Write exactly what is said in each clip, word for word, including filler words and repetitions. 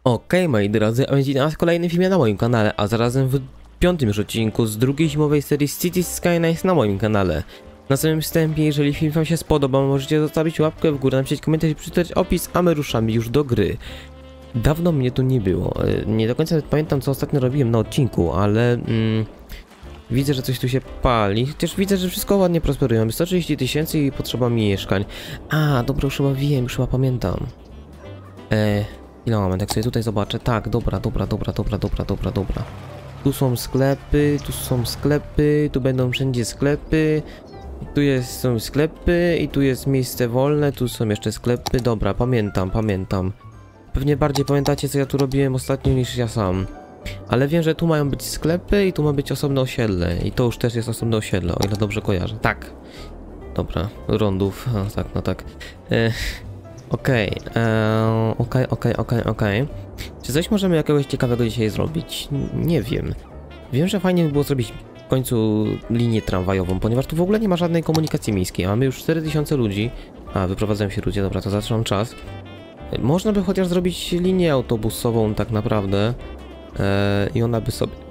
Okej, moi drodzy, a będzie na nas kolejny film na moim kanale, a zarazem w piątym już odcinku z drugiej zimowej serii Cities Skylines na moim kanale. Na samym wstępie, jeżeli film wam się spodoba, możecie zostawić łapkę w górę, napisać komentarz i przeczytać opis, a my ruszamy już do gry. Dawno mnie tu nie było, nie do końca pamiętam, co ostatnio robiłem na odcinku, ale mm, widzę, że coś tu się pali, chociaż widzę, że wszystko ładnie prosperuje. sto trzydzieści tysięcy i potrzeba mieszkań. A, dobra, już chyba wiem, już chyba pamiętam. Eee... Ile moment, jak sobie tutaj zobaczę. Tak, dobra, dobra, dobra, dobra, dobra, dobra, dobra. Tu są sklepy, tu są sklepy, tu będą wszędzie sklepy. Tu jest, są sklepy i tu jest miejsce wolne, tu są jeszcze sklepy. Dobra, pamiętam, pamiętam. Pewnie bardziej pamiętacie, co ja tu robiłem ostatnio niż ja sam. Ale wiem, że tu mają być sklepy i tu ma być osobne osiedle. I to już też jest osobne osiedle, o ile dobrze kojarzę. Tak. Dobra, rondów, no tak, no tak. E Okej, okay, okej, okej, okej, okej. Czy coś możemy jakiegoś ciekawego dzisiaj zrobić? Nie wiem. Wiem, że fajnie by było zrobić w końcu linię tramwajową, ponieważ tu w ogóle nie ma żadnej komunikacji miejskiej. Mamy już cztery tysiące ludzi. A, wyprowadzają się ludzie, dobra, to zatrzymam czas. Można by chociaż zrobić linię autobusową tak naprawdę. Eee, I ona by sobie...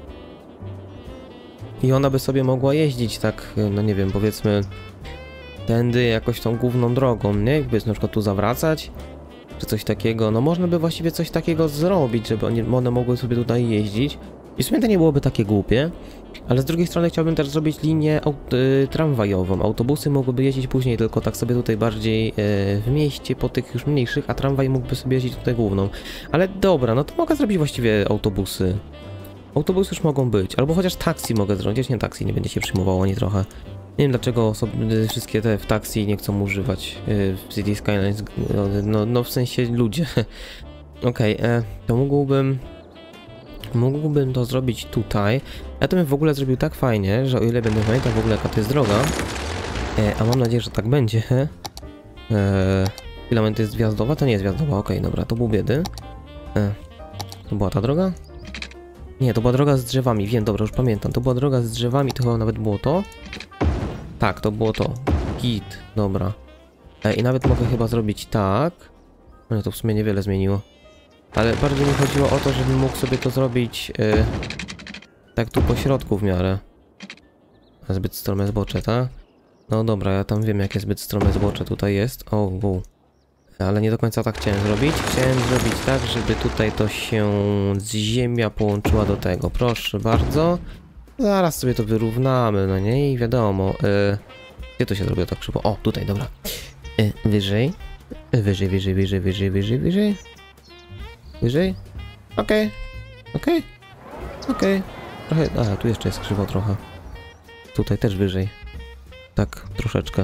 I ona by sobie mogła jeździć tak, no nie wiem, powiedzmy... tędy jakoś tą główną drogą, nie? Jakby na przykład tu zawracać, czy coś takiego. No można by właściwie coś takiego zrobić, żeby one mogły sobie tutaj jeździć. I w sumie to nie byłoby takie głupie. Ale z drugiej strony chciałbym też zrobić linię y, tramwajową. Autobusy mogłyby jeździć później, tylko tak sobie tutaj bardziej y, w mieście, po tych już mniejszych, a tramwaj mógłby sobie jeździć tutaj główną. Ale dobra, no to mogę zrobić właściwie autobusy. Autobusy już mogą być, albo chociaż taksi mogę zrobić. Nie, taksi nie będzie się przyjmowało ani trochę. Nie wiem dlaczego osoby, wszystkie te w taksi nie chcą używać yy, w Cities Skylines, no, no, no w sensie ludzie. Okej, okay, to mógłbym, mógłbym to zrobić tutaj. Ja to bym w ogóle zrobił tak fajnie, że o ile będę pamiętał w ogóle jaka to jest droga, e, a mam nadzieję, że tak będzie. E, ile to jest wjazdowa? To nie jest wjazdowa, okej, okay, dobra, to był biedy. E, to była ta droga? Nie, to była droga z drzewami, wiem, dobra, już pamiętam. To była droga z drzewami, to chyba nawet było to. Tak, to było to. Git, dobra. E, I nawet mogę chyba zrobić tak. No to w sumie niewiele zmieniło. Ale bardziej mi chodziło o to, żebym mógł sobie to zrobić e, tak tu po środku w miarę. Zbyt strome zbocze, tak? No dobra, ja tam wiem, jakie zbyt strome zbocze tutaj jest. O, wow. Ale nie do końca tak chciałem zrobić. Chciałem zrobić tak, żeby tutaj to się z ziemia połączyła do tego. Proszę bardzo. Zaraz sobie to wyrównamy, no nie? I wiadomo, yy, gdzie to się zrobiło tak szybko? O, tutaj, dobra. Yy, wyżej. Wyżej, wyżej, wyżej, wyżej, wyżej, wyżej. Wyżej. Okej. Okej. Okej. Trochę, a, tu jeszcze jest krzywo trochę. Tutaj też wyżej. Tak, troszeczkę.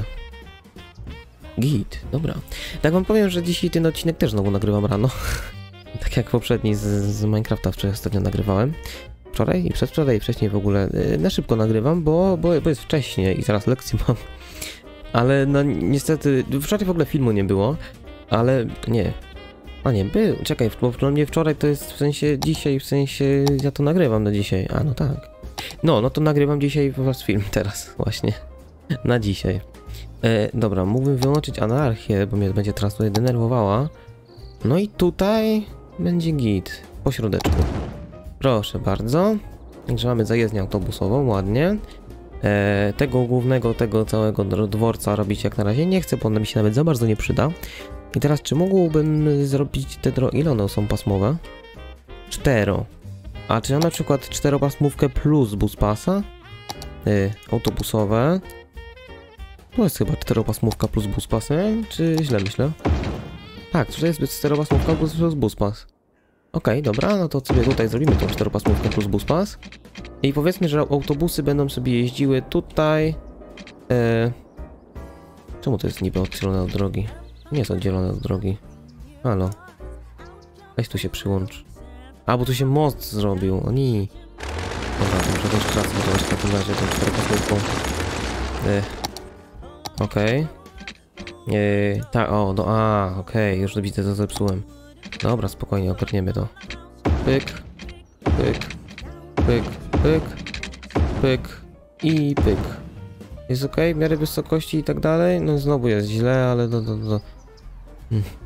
Git, dobra. Tak wam powiem, że dzisiaj ten odcinek też znowu nagrywam rano. Tak jak poprzedni z, z Minecrafta wczoraj ostatnio nagrywałem. Wczoraj i przedwczoraj i wcześniej w ogóle yy, na szybko nagrywam, bo, bo, bo jest wcześnie i zaraz lekcję mam. Ale no niestety, wczoraj w ogóle filmu nie było, ale nie. A nie, był, czekaj, bo dla mnie wczoraj to jest w sensie dzisiaj, w sensie ja to nagrywam na dzisiaj. A no tak. No, no to nagrywam dzisiaj po prostu film teraz właśnie. Na dzisiaj. E, dobra, mógłbym wyłączyć anarchię, bo mnie będzie teraz tutaj denerwowała. No i tutaj będzie git, po środeczku. Proszę bardzo. Także mamy zajezdnię autobusową, ładnie. E, tego głównego, tego całego dworca robić jak na razie nie chcę, bo ona mi się nawet za bardzo nie przyda. I teraz czy mógłbym zrobić te drogi? Ile one są pasmowe? Cztero. A czy ja na przykład czteropasmówkę plus buspasa? E, autobusowe. To jest chyba czteropasmówka plus buspas, nie? Czy źle myślę? Tak, to jest czteropasmówka plus, plus buspas. Okej, okay, dobra, no to sobie tutaj zrobimy tą czteropasmówkę plus buspas. I powiedzmy, że autobusy będą sobie jeździły tutaj. E... Czemu to jest niby oddzielone od drogi? Nie jest oddzielone od drogi. Halo. Weź tu się przyłącz. A, bo tu się most zrobił, oni. Dobra, to muszę też czas budować w takim razie tą czteropasmówką. E... Okej. Okay. E... Tak, o, do A, okej, okay, już widzę, co zepsułem. Dobra, spokojnie, ogarniemy to. Pyk, pyk, pyk, pyk, pyk i pyk. Jest ok, w miarę wysokości i tak dalej. No znowu jest źle, ale do, do, do. Hmm.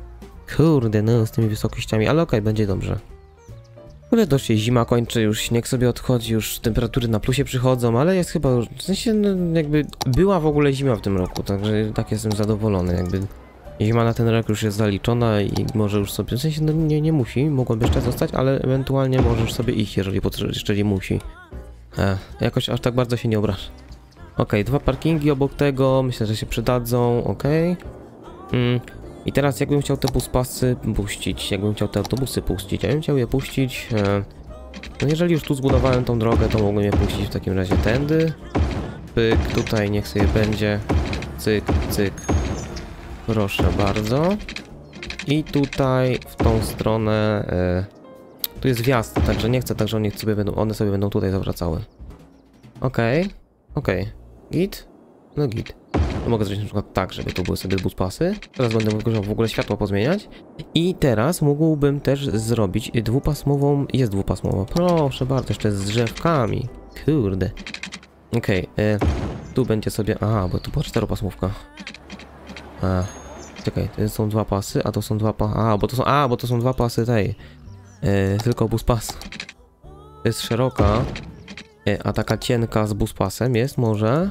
Kurde, no z tymi wysokościami, ale okej, okay, będzie dobrze. Ale dość się zima kończy, już śnieg sobie odchodzi, już temperatury na plusie przychodzą, ale jest chyba już, w sensie no, jakby była w ogóle zima w tym roku, także tak jestem zadowolony, jakby zima na ten rok już jest zaliczona i może już sobie, w sensie no nie, nie musi, mogłaby jeszcze zostać, ale ewentualnie możesz sobie iść, jeżeli jeszcze nie musi. E, jakoś aż tak bardzo się nie obraża. Okej, okay, dwa parkingi obok tego, myślę, że się przydadzą, okej. Okay. Mm. I teraz jakbym chciał te buspasy puścić, jakbym chciał te autobusy puścić, ja bym chciał je puścić, e, no jeżeli już tu zbudowałem tą drogę, to mogłem je puścić w takim razie tędy, pyk, tutaj niech sobie będzie, cyk, cyk, proszę bardzo, i tutaj w tą stronę, e, tu jest wjazd, także nie chcę, także one sobie będą, one sobie będą tutaj zawracały. Okej, okay, okej, okay. Git, no git. Mogę zrobić na przykład tak, żeby tu były sobie buspasy. Teraz będę mógł w ogóle światło pozmieniać. I teraz mógłbym też zrobić dwupasmową... Jest dwupasmowa. Proszę bardzo, jeszcze z drzewkami. Kurde. Okej, okay, tu będzie sobie... Aha, bo tu była czteropasmówka. A, czekaj, to są dwa pasy, a to są dwa pasy... A, bo to są... A, bo to są dwa pasy tej. E, tylko buspas. To jest szeroka. E, a taka cienka z buspasem jest może...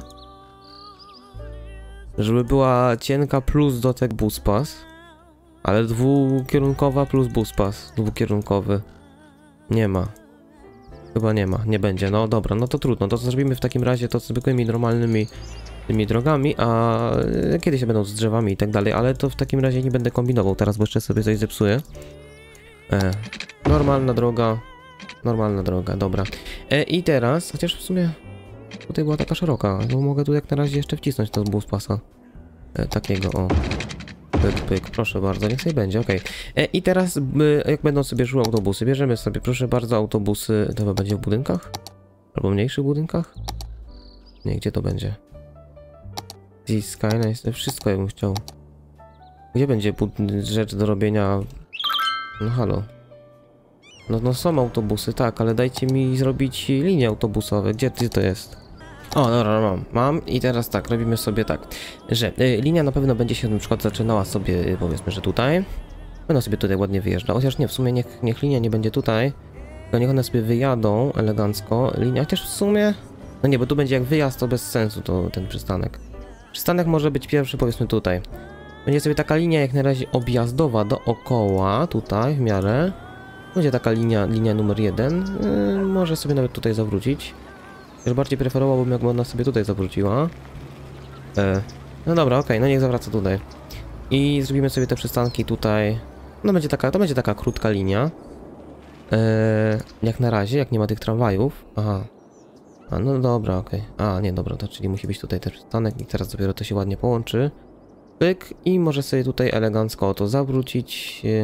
Żeby była cienka plus dotek buspas, ale dwukierunkowa plus buspas, dwukierunkowy. Nie ma. Chyba nie ma, nie będzie. No dobra, no to trudno, to zrobimy w takim razie to zwykłymi, normalnymi tymi drogami, a kiedyś się będą z drzewami i tak dalej, ale to w takim razie nie będę kombinował teraz, bo jeszcze sobie coś zepsuję. E, normalna droga, normalna droga, dobra. E, I teraz, chociaż w sumie... Tutaj była taka szeroka, no mogę tu jak na razie jeszcze wcisnąć to z buspasa. E, takiego, o. Pyk, pyk, proszę bardzo, niech sobie będzie, okej. Okay. I teraz, y, jak będą sobie szły autobusy, bierzemy sobie, proszę bardzo, autobusy, to chyba będzie w budynkach? Albo mniejszych budynkach? Nie, gdzie to będzie? This Skyline, wszystko ja bym chciał. Gdzie będzie rzecz do robienia? No halo. No, no są autobusy, tak, ale dajcie mi zrobić linie autobusowe. Gdzie, gdzie to jest? O, dobra, mam. Mam i teraz tak, robimy sobie tak, że y, linia na pewno będzie się na przykład zaczynała sobie, y, powiedzmy, że tutaj. Będą sobie tutaj ładnie wyjeżdżać. Chociaż nie, w sumie niech, niech linia nie będzie tutaj. Tylko niech one sobie wyjadą elegancko. Linia, chociaż w sumie... No nie, bo tu będzie jak wyjazd, to bez sensu to ten przystanek. Przystanek może być pierwszy, powiedzmy tutaj. Będzie sobie taka linia jak na razie objazdowa dookoła, tutaj w miarę. Będzie taka linia, linia numer jeden. Yy, może sobie nawet tutaj zawrócić. Już bardziej preferowałbym, jakby ona sobie tutaj zawróciła. Yy. No dobra, okej, okay, no niech zawraca tutaj. I zrobimy sobie te przystanki tutaj. No będzie taka, to będzie taka krótka linia. Yy, jak na razie, jak nie ma tych tramwajów. Aha. A, no dobra, okej. Okay. A, nie, dobra, to czyli musi być tutaj ten przystanek i teraz dopiero to się ładnie połączy. Pyk i może sobie tutaj elegancko to zawrócić. Yy.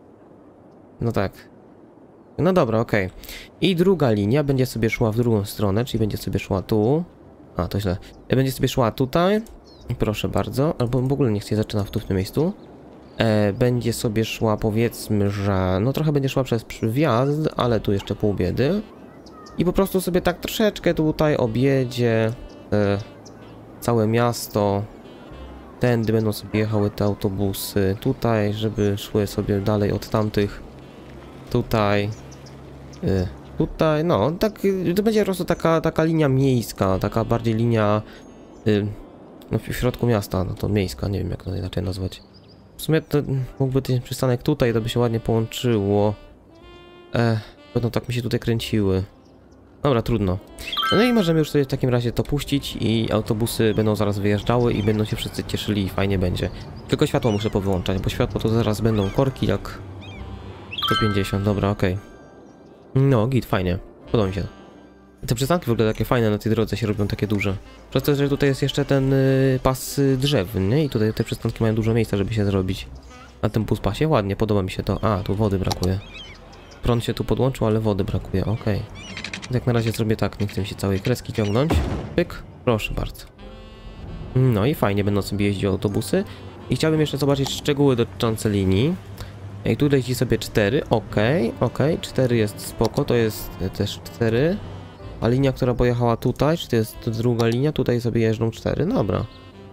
No tak. No dobra, okej. Okay. I druga linia będzie sobie szła w drugą stronę, czyli będzie sobie szła tu. A, to źle. Będzie sobie szła tutaj. Proszę bardzo. Albo w ogóle niech się zaczyna w tu w tym miejscu. E, będzie sobie szła, powiedzmy, że... No trochę będzie szła przez wjazd, ale tu jeszcze pół biedy. I po prostu sobie tak troszeczkę tutaj objedzie e, całe miasto. Tędy będą sobie jechały te autobusy. Tutaj, żeby szły sobie dalej od tamtych. Tutaj. Y, tutaj, no, tak, to będzie po prostu taka, taka linia miejska, taka bardziej linia y, no, w środku miasta, no to miejska, nie wiem jak to inaczej nazwać. W sumie to mógłby ten przystanek tutaj, to by się ładnie połączyło. E, będą tak mi się tutaj kręciły. Dobra, trudno. No i możemy już sobie w takim razie to puścić i autobusy będą zaraz wyjeżdżały i będą się wszyscy cieszyli i fajnie będzie. Tylko światło muszę powyłączać, bo światło to zaraz będą korki jak sto pięćdziesiąt, dobra, okej. Okay. No, git, fajnie. Podoba mi się. Te przystanki w ogóle takie fajne na tej drodze się robią takie duże. Przez to, że tutaj jest jeszcze ten y, pas y, drzew, nie? I tutaj te przystanki mają dużo miejsca, żeby się zrobić. Na tym puspasie ładnie, podoba mi się to. A, tu wody brakuje. Prąd się tu podłączył, ale wody brakuje, okej. Okay. Jak na razie zrobię tak, nie chcę mi się całej kreski ciągnąć. Pyk, proszę bardzo. No i fajnie będą sobie jeździć autobusy. I chciałbym jeszcze zobaczyć szczegóły dotyczące linii. I tu leci sobie cztery, okej, okay, okej, okay. cztery jest spoko, to jest też cztery. A linia, która pojechała tutaj, czy to jest druga linia, tutaj sobie jeżdżą cztery, dobra.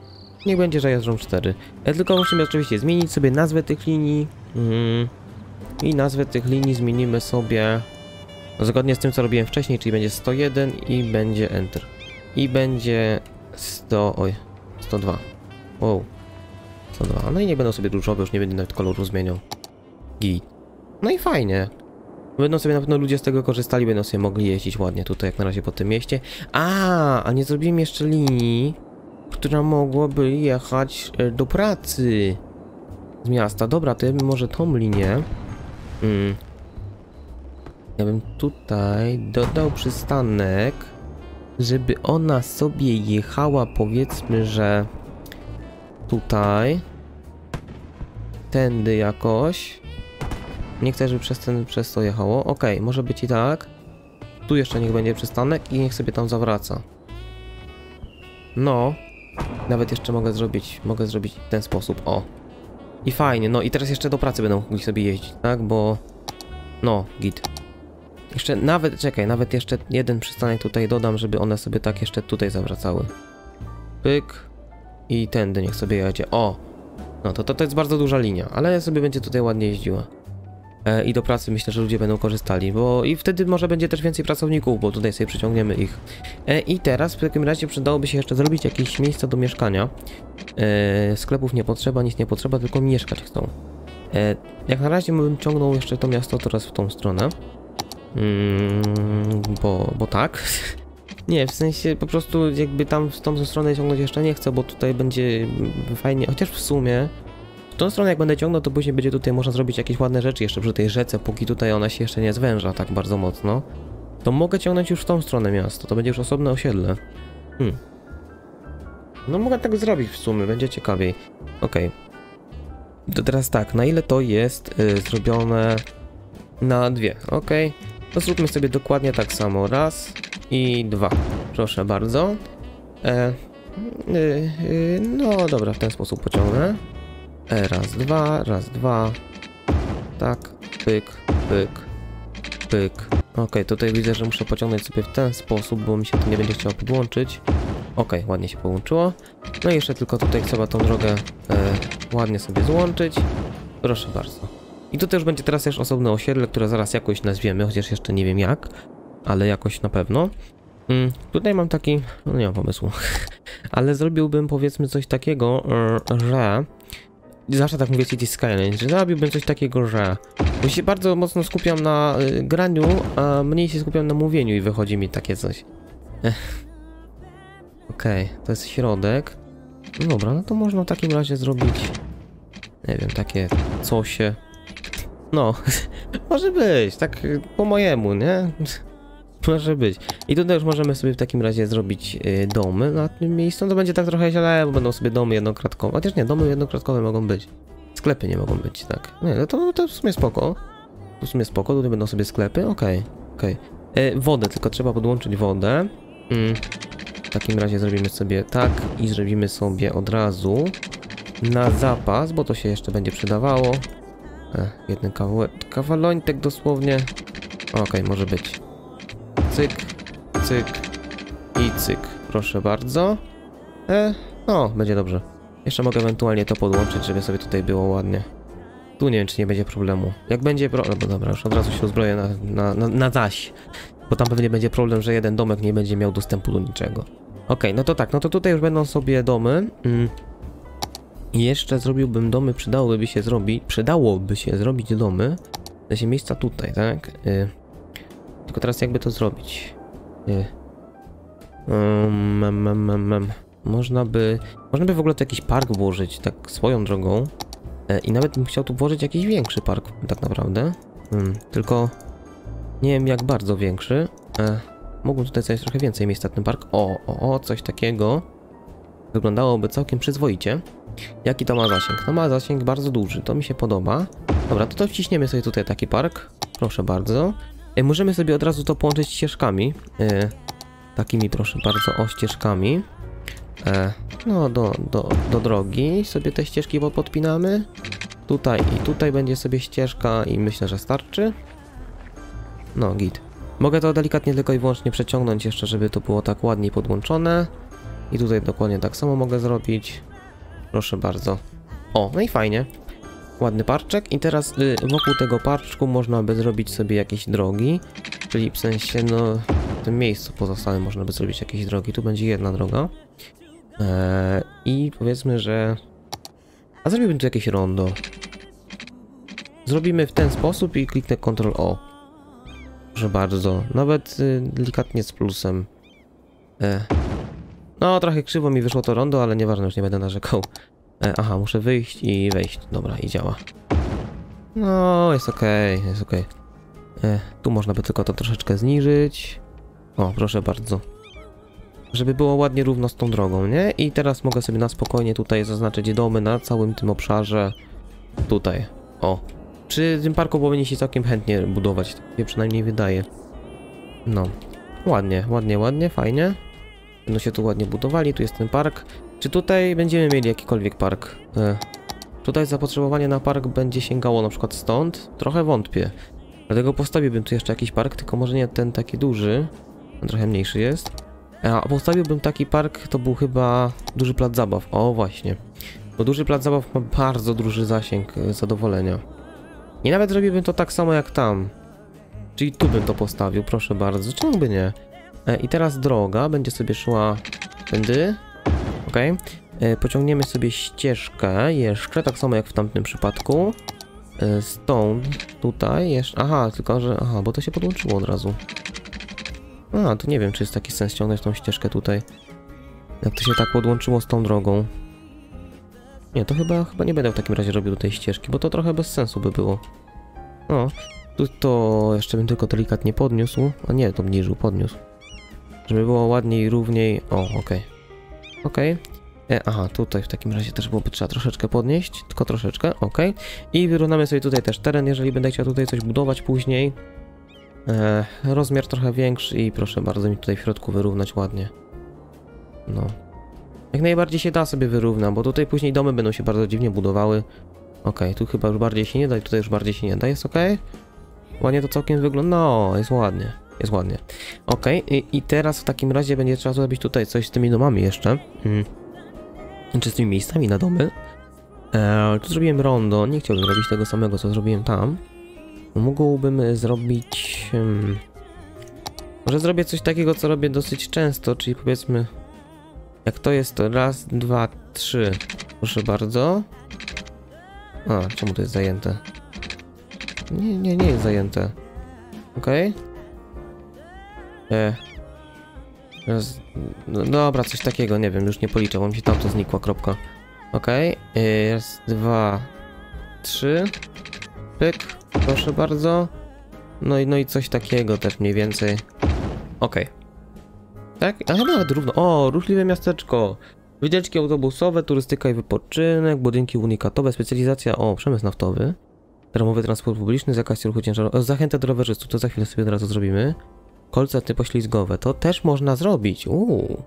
Niech będzie, że jeżdżą cztery. E, tylko musimy oczywiście zmienić sobie nazwę tych linii. Mm. I nazwę tych linii zmienimy sobie zgodnie z tym, co robiłem wcześniej, czyli będzie sto jeden i będzie Enter. I będzie sto... oj, sto dwa. Wow. sto dwa. No i nie będą sobie różowe, już nie będę nawet koloru zmieniał. Git. No i fajnie. Będą sobie na pewno ludzie z tego korzystali, będą sobie mogli jeździć ładnie tutaj, jak na razie po tym mieście. A, a nie zrobiłem jeszcze linii, która mogłaby jechać do pracy z miasta. Dobra, to ja bym może tą linię... Hmm. Ja bym tutaj dodał przystanek, żeby ona sobie jechała, powiedzmy, że tutaj, tędy jakoś. Nie chcę, żeby przez ten, przez to jechało. Okej, może być i tak. Tu jeszcze niech będzie przystanek i niech sobie tam zawraca. No, nawet jeszcze mogę zrobić, mogę zrobić w ten sposób, o. I fajnie, no i teraz jeszcze do pracy będą mogli sobie jeździć, tak, bo... No, git. Jeszcze nawet, czekaj, nawet jeszcze jeden przystanek tutaj dodam, żeby one sobie tak jeszcze tutaj zawracały. Pyk. I tędy niech sobie jedzie, o. No to, to, to jest bardzo duża linia, ale sobie będzie tutaj ładnie jeździła. E, I do pracy myślę, że ludzie będą korzystali, bo i wtedy może będzie też więcej pracowników, bo tutaj sobie przyciągniemy ich. E, I teraz w takim razie przydałoby się jeszcze zrobić jakieś miejsca do mieszkania. E, sklepów nie potrzeba, nic nie potrzeba, tylko mieszkać chcą. E, jak na razie bym ciągnął jeszcze to miasto teraz w tą stronę. Mm, bo, bo tak. Nie, w sensie po prostu jakby tam w tą stronę ciągnąć jeszcze nie chcę, bo tutaj będzie fajnie, chociaż w sumie w tą stronę jak będę ciągnął, to później będzie tutaj można zrobić jakieś ładne rzeczy jeszcze przy tej rzece, póki tutaj ona się jeszcze nie zwęża tak bardzo mocno. To mogę ciągnąć już w tą stronę miasto, to będzie już osobne osiedle. Hmm. No mogę tak zrobić w sumie, będzie ciekawiej. Okej. Okay. To teraz tak, na ile to jest y, zrobione na dwie, okej. Okay. To zróbmy sobie dokładnie tak samo, raz i dwa. Proszę bardzo. E, y, y, no dobra, w ten sposób pociągnę. E, raz, dwa, raz, dwa. Tak, pyk, pyk, pyk. Ok, tutaj widzę, że muszę pociągnąć sobie w ten sposób, bo mi się to nie będzie chciało podłączyć. Ok, ładnie się połączyło. No i jeszcze tylko tutaj trzeba tą drogę e, ładnie sobie złączyć. Proszę bardzo. I tutaj już będzie teraz też osobne osiedle, które zaraz jakoś nazwiemy, chociaż jeszcze nie wiem jak, ale jakoś na pewno. Mm, tutaj mam taki, no nie mam pomysłu, ale zrobiłbym powiedzmy coś takiego, że... Zawsze tak mówię City Skyline, że zrobiłbym coś takiego, że... Bo się bardzo mocno skupiam na y, graniu, a mniej się skupiam na mówieniu i wychodzi mi takie coś. Okej, okay, to jest środek. No dobra, no to można w takim razie zrobić... Nie wiem, takie cosie. No, może być, tak po mojemu, nie? Może być. I tutaj już możemy sobie w takim razie zrobić y, domy na tym miejscu. No to będzie tak trochę źle, bo będą sobie domy jednokratkowe. Chociaż nie, domy jednokratkowe mogą być. Sklepy nie mogą być, tak. Nie, no to, to w sumie spoko. To w sumie spoko, tutaj będą sobie sklepy, okej, okay, okej. Okay. Wodę, tylko trzeba podłączyć wodę. Mm. W takim razie zrobimy sobie tak i zrobimy sobie od razu na zapas, bo to się jeszcze będzie przydawało. E, jeden kawałek, kawalońtek dosłownie. Okej, okay, może być. Cyk, cyk i cyk. Proszę bardzo. E, no, będzie dobrze. Jeszcze mogę ewentualnie to podłączyć, żeby sobie tutaj było ładnie. Tu nie wiem, czy nie będzie problemu. Jak będzie pro... No bo dobra, już od razu się uzbroję na, na, na, na zaś. Bo tam pewnie będzie problem, że jeden domek nie będzie miał dostępu do niczego. Okej, okay, no to tak, no to tutaj już będą sobie domy. Mm. I jeszcze zrobiłbym domy, przydałoby się zrobić... Przydałoby się zrobić domy. W sensie miejsca tutaj, tak? Y Tylko teraz jakby to zrobić? Y um, um, um, um, um. Można by... Można by w ogóle tu jakiś park włożyć, tak swoją drogą. E, I nawet bym chciał tu włożyć jakiś większy park, tak naprawdę. Hmm, tylko... Nie wiem jak bardzo większy. E, mógłbym tutaj coś trochę więcej miejsca na ten park. O, o, o, coś takiego. Wyglądałoby całkiem przyzwoicie. Jaki to ma zasięg? To ma zasięg bardzo duży, to mi się podoba. Dobra, to to wciśniemy sobie tutaj taki park. Proszę bardzo. E, możemy sobie od razu to połączyć ścieżkami. E, takimi proszę bardzo, o ścieżkami. E, no do, do, do drogi sobie te ścieżki podpinamy. Tutaj i tutaj będzie sobie ścieżka i myślę, że starczy. No git. Mogę to delikatnie tylko i wyłącznie przeciągnąć jeszcze, żeby to było tak ładniej podłączone. I tutaj dokładnie tak samo mogę zrobić. Proszę bardzo. O, no i fajnie. Ładny parczek i teraz y, wokół tego parczku można by zrobić sobie jakieś drogi. Czyli w sensie, no, w tym miejscu pozostałym można by zrobić jakieś drogi. Tu będzie jedna droga. Eee, I powiedzmy, że... A zrobiłbym tu jakieś rondo. Zrobimy w ten sposób i kliknę kontrol O. Proszę bardzo. Nawet y, delikatnie z plusem. E. No, trochę krzywo mi wyszło to rondo, ale nieważne, już nie będę narzekał. E, aha, muszę wyjść i wejść. Dobra, i działa. No, jest okej, okay, jest okej. Okay. E, tu można by tylko to troszeczkę zniżyć. O, proszę bardzo. Żeby było ładnie równo z tą drogą, nie? I teraz mogę sobie na spokojnie tutaj zaznaczyć domy na całym tym obszarze. Tutaj. O. Przy tym parku powinni się całkiem chętnie budować. Tak się przynajmniej wydaje. No. Ładnie, ładnie, ładnie, fajnie. Będą się tu ładnie budowali, tu jest ten park. Czy tutaj będziemy mieli jakikolwiek park? E, tutaj zapotrzebowanie na park będzie sięgało na przykład stąd? Trochę wątpię. Dlatego postawiłbym tu jeszcze jakiś park, tylko może nie ten taki duży. On trochę mniejszy jest. A postawiłbym taki park, to był chyba duży plac zabaw. O, właśnie. Bo duży plac zabaw ma bardzo duży zasięg zadowolenia. I nawet zrobiłbym to tak samo jak tam. Czyli tu bym to postawił, proszę bardzo. Czemu by nie? E, I teraz droga będzie sobie szła tędy. Ok. E, pociągniemy sobie ścieżkę jeszcze, tak samo jak w tamtym przypadku. E, stąd, tutaj jeszcze. Aha, tylko że. Aha, bo to się podłączyło od razu. A, to nie wiem, czy jest taki sens ściągnąć tą ścieżkę tutaj. Jak to się tak podłączyło z tą drogą. Nie, to chyba, chyba nie będę w takim razie robił do tej ścieżki, bo to trochę bez sensu by było. No, tu to jeszcze bym tylko delikatnie podniósł. A nie, to obniżył, podniósł. Żeby było ładniej, równiej. O, okej. Okay. Okej. Okay. Aha, tutaj w takim razie też byłoby trzeba troszeczkę podnieść, tylko troszeczkę, okej. Okay. I wyrównamy sobie tutaj też teren, jeżeli będę chciał tutaj coś budować później. E, rozmiar trochę większy i proszę bardzo mi tutaj w środku wyrównać ładnie. No. Jak najbardziej się da sobie wyrównam, bo tutaj później domy będą się bardzo dziwnie budowały. Okej, okay, tu chyba już bardziej się nie da i tutaj już bardziej się nie da, jest okej? Okay? Ładnie to całkiem wygląda, no jest ładnie, jest ładnie. Okej, okay. I, i teraz w takim razie będzie trzeba zrobić tutaj coś z tymi domami jeszcze. Hmm. Czy z tymi miejscami na domy. Eee, tu zrobiłem rondo, nie chciałbym robić tego samego co zrobiłem tam. Mógłbym zrobić... Hmm, może zrobię coś takiego, co robię dosyć często, czyli powiedzmy... Jak to jest to raz, dwa, trzy. Proszę bardzo. A, czemu to jest zajęte? Nie, nie, nie jest zajęte. Okej. Okay. E. Raz, no dobra, coś takiego, nie wiem, już nie policzę, bo mi się tam to znikła, kropka. Okej. Okay. Raz, dwa, trzy. Pyk. Proszę bardzo. No i, no i coś takiego też mniej więcej. Okej. Okay. Tak? A nawet równo. O, ruchliwe miasteczko. Wycieczki autobusowe, turystyka i wypoczynek, budynki unikatowe, specjalizacja. O, przemysł naftowy. Darmowy transport publiczny, zakaz ruchu ciężarowego. Zachęta do rowerzystów, to za chwilę sobie od razu zrobimy. Kolce typoślizgowe, to też można zrobić. Uuu.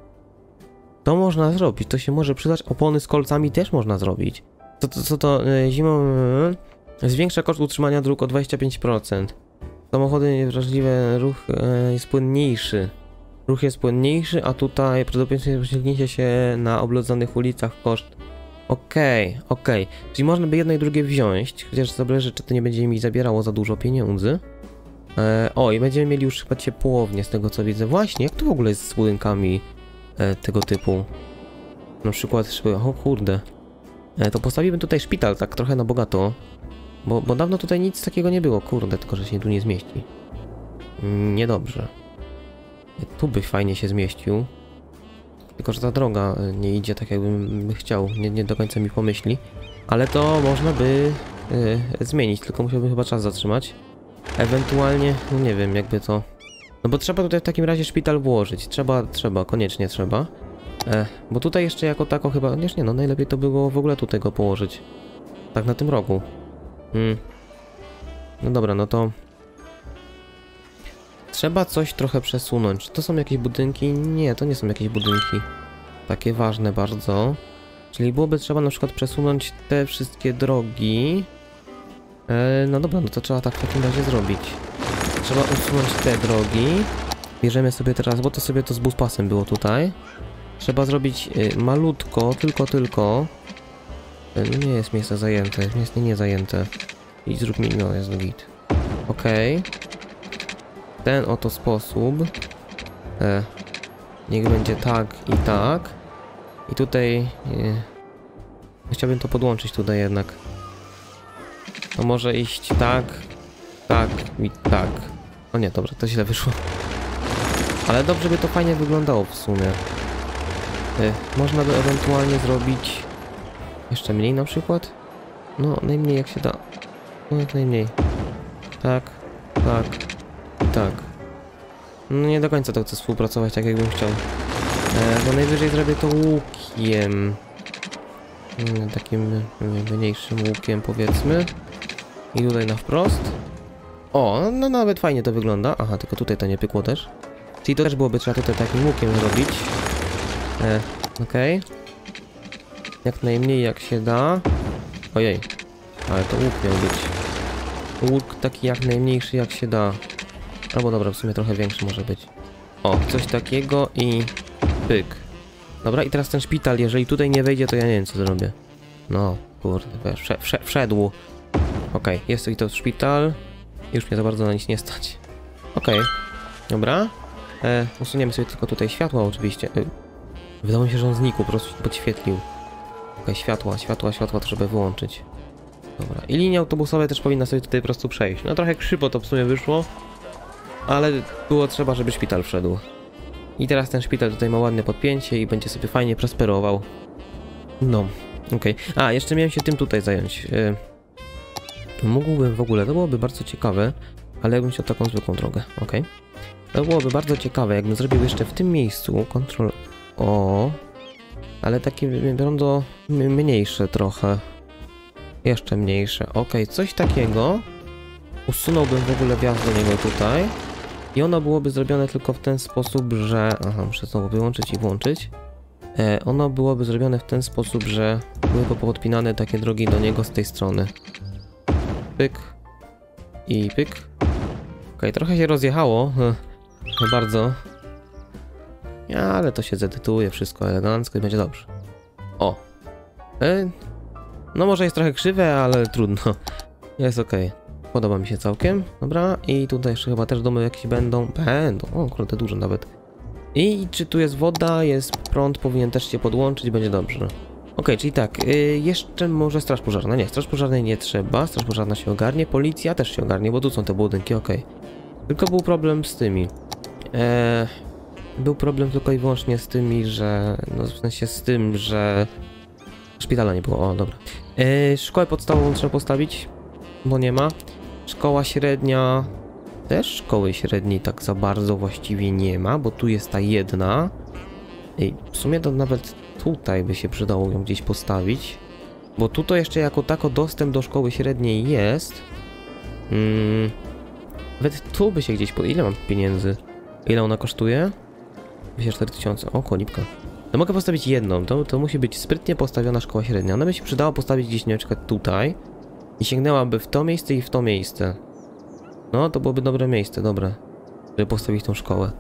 To można zrobić, to się może przydać. Opony z kolcami też można zrobić. Co to, co to yy, zimą... Yy, zwiększa koszt utrzymania dróg o dwadzieścia pięć procent. Samochody niewrażliwe, ruch yy, jest płynniejszy. Ruch jest płynniejszy, a tutaj prawdopodobnie przesiedlicie się na oblodzonych ulicach koszt. Okej, okay, okej. Okay. Czyli można by jedno i drugie wziąć, chociaż zależy, czy to nie będzie mi zabierało za dużo pieniędzy. E, o, i będziemy mieli już chyba ciepłownię z tego co widzę. Właśnie, jak to w ogóle jest z budynkami e, tego typu? Na przykład, o kurde. E, to postawimy tutaj szpital, tak trochę na bogato. Bo, bo dawno tutaj nic takiego nie było, kurde, tylko że się tu nie zmieści. Niedobrze. Tu by fajnie się zmieścił. Tylko że ta droga nie idzie tak jakbym chciał, nie, nie do końca mi pomyśli. Ale to można by yy, zmienić, tylko musiałbym chyba czas zatrzymać. Ewentualnie, no nie wiem jakby to... No bo trzeba tutaj w takim razie szpital włożyć, trzeba, trzeba, koniecznie trzeba. E, bo tutaj jeszcze jako tako chyba, nie, nie no najlepiej to było w ogóle tutaj go położyć. Tak na tym rogu. Hmm. No dobra, no to... Trzeba coś trochę przesunąć. Czy to są jakieś budynki? Nie, to nie są jakieś budynki. Takie ważne bardzo. Czyli byłoby trzeba na przykład przesunąć te wszystkie drogi. E, no dobra, no to trzeba tak w takim razie zrobić. Trzeba usunąć te drogi. Bierzemy sobie teraz, bo to sobie to z buspasem było tutaj. Trzeba zrobić y, malutko, tylko, tylko. Y, nie jest miejsce zajęte, jest miejsce nie zajęte. I zrób mi, no jest git. Okej. Okay. W ten oto sposób. E, niech będzie tak i tak. I tutaj... Y, chciałbym to podłączyć tutaj jednak. To może iść tak, tak i tak. O nie, dobra, to źle wyszło. Ale dobrze by to fajnie wyglądało w sumie. Y, można by ewentualnie zrobić jeszcze mniej na przykład. No, najmniej jak się da. No, jak najmniej. Tak, tak i tak. No nie do końca to chcę współpracować tak jakbym chciał. E, to najwyżej zrobię to łukiem. Mm, takim mniejszym łukiem powiedzmy. I tutaj na wprost. O, no nawet fajnie to wygląda. Aha, tylko tutaj to nie pykło też. Czyli to też byłoby trzeba tutaj takim łukiem zrobić. E, okej. Okay. Jak najmniej jak się da. Ojej. Ale to łuk miał być. Łuk taki jak najmniejszy jak się da. Albo dobra, w sumie trochę większy może być. O, coś takiego i pyk. Dobra, i teraz ten szpital, jeżeli tutaj nie wejdzie, to ja nie wiem co zrobię. No, kurde, wsz wsz wszedł. Okej, okay, jest i to szpital. Już mnie za bardzo na nic nie stać. Okej, okay. Dobra. E, usuniemy sobie tylko tutaj światła oczywiście. E, wydało mi się, że on znikł, po prostu się podświetlił. Okej, okay, światła, światła, światła trzeba wyłączyć. Dobra, i linie autobusowe też powinna sobie tutaj po prostu przejść. No trochę krzywo to w sumie wyszło. Ale było trzeba, żeby szpital wszedł. I teraz ten szpital tutaj ma ładne podpięcie i będzie sobie fajnie prosperował. No, okej. Okay. A, jeszcze miałem się tym tutaj zająć. Yy, mógłbym w ogóle, to byłoby bardzo ciekawe, ale jakbym chciał taką zwykłą drogę, okej. Okay. To byłoby bardzo ciekawe, jakbym zrobił jeszcze w tym miejscu Ctrl O, ale takie rondo mniejsze trochę. Jeszcze mniejsze, okej, okay. Coś takiego. Usunąłbym w ogóle wjazd do niego tutaj. I ono byłoby zrobione tylko w ten sposób, że... Aha, muszę znowu wyłączyć i włączyć. E, ono byłoby zrobione w ten sposób, że byłyby podpinane takie drogi do niego z tej strony. Pyk. I pyk. Okej, okay, trochę się rozjechało. Nie bardzo. Ale to się zedytuje wszystko elegancko i będzie dobrze. O. E, no może jest trochę krzywe, ale trudno. Jest okej. Okay. Podoba mi się całkiem. Dobra, i tutaj jeszcze chyba też domy jakieś będą. Będą, o kurde, dużo nawet. I czy tu jest woda, jest prąd, powinien też się podłączyć, będzie dobrze. Okej, okay, czyli tak, yy, jeszcze może straż pożarna. Nie, straż pożarnej nie trzeba, straż pożarna się ogarnie, policja też się ogarnie, bo tu są te budynki, okej. Okay. Tylko był problem z tymi. Eee, był problem tylko i wyłącznie z tymi, że... No w sensie z tym, że... Szpitala nie było, o dobra. Eee, szkołę podstawową trzeba postawić, bo nie ma. Szkoła średnia... Też szkoły średniej tak za bardzo właściwie nie ma, bo tu jest ta jedna. I w sumie to nawet tutaj by się przydało ją gdzieś postawić. Bo tu to jeszcze jako tako dostęp do szkoły średniej jest. Hmm. Nawet tu by się gdzieś... Po... Ile mam pieniędzy? Ile ona kosztuje? dwieście cztery tysiące. O, kolipka. No mogę postawić jedną. To, to musi być sprytnie postawiona szkoła średnia. Ona by się przydała postawić gdzieś, nie wiem, na przykład tutaj. I sięgnęłaby w to miejsce i w to miejsce. No, to byłoby dobre miejsce, dobre. Żeby postawić tą szkołę.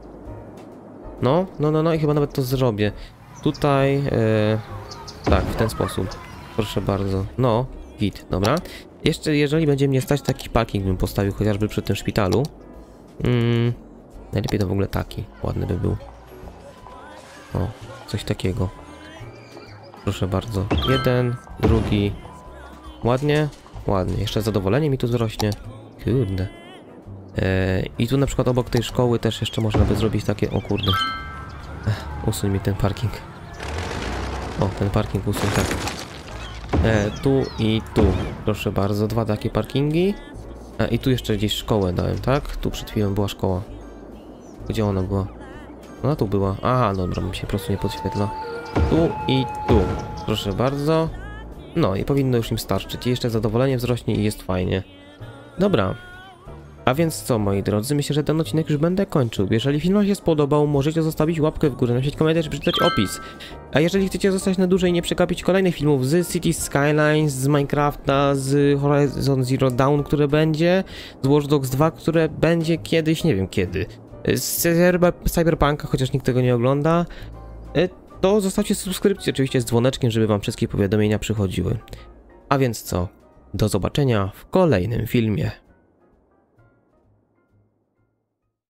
No, no, no, no i chyba nawet to zrobię. Tutaj, yy, tak, w ten sposób. Proszę bardzo. No, git, dobra. Jeszcze, jeżeli będzie mnie stać, taki parking bym postawił, chociażby przy tym szpitalu. Mm, najlepiej to w ogóle taki, ładny by był. O, coś takiego. Proszę bardzo. Jeden, drugi. Ładnie? Ładnie. Jeszcze zadowolenie mi tu wzrośnie. Kurde. Eee, I tu na przykład obok tej szkoły też jeszcze można by zrobić takie... O kurde. Ech, usuń mi ten parking. O, ten parking usuń, tak. Eee, tu i tu. Proszę bardzo, dwa takie parkingi. E, I tu jeszcze gdzieś szkołę dałem, tak? Tu przed chwilą była szkoła. Gdzie ona była? Ona tu była. Aha, dobra, mi się po prostu nie podświetla. Tu i tu. Proszę bardzo. No i powinno już im starczyć. I jeszcze zadowolenie wzrośnie i jest fajnie. Dobra. A więc co, moi drodzy, myślę, że ten odcinek już będę kończył. Jeżeli film wam się spodobał, możecie zostawić łapkę w górę, napisać komentarz, przeczytać opis. A jeżeli chcecie zostać na dłużej i nie przegapić kolejnych filmów z Cities Skylines, z Minecrafta, z Horizon Zero Dawn, które będzie, z Watch Dogs dwa, które będzie kiedyś, nie wiem kiedy, z Cyberpunka, chociaż nikt tego nie ogląda, y, to zostawcie subskrypcję oczywiście z dzwoneczkiem, żeby wam wszystkie powiadomienia przychodziły. A więc co? Do zobaczenia w kolejnym filmie.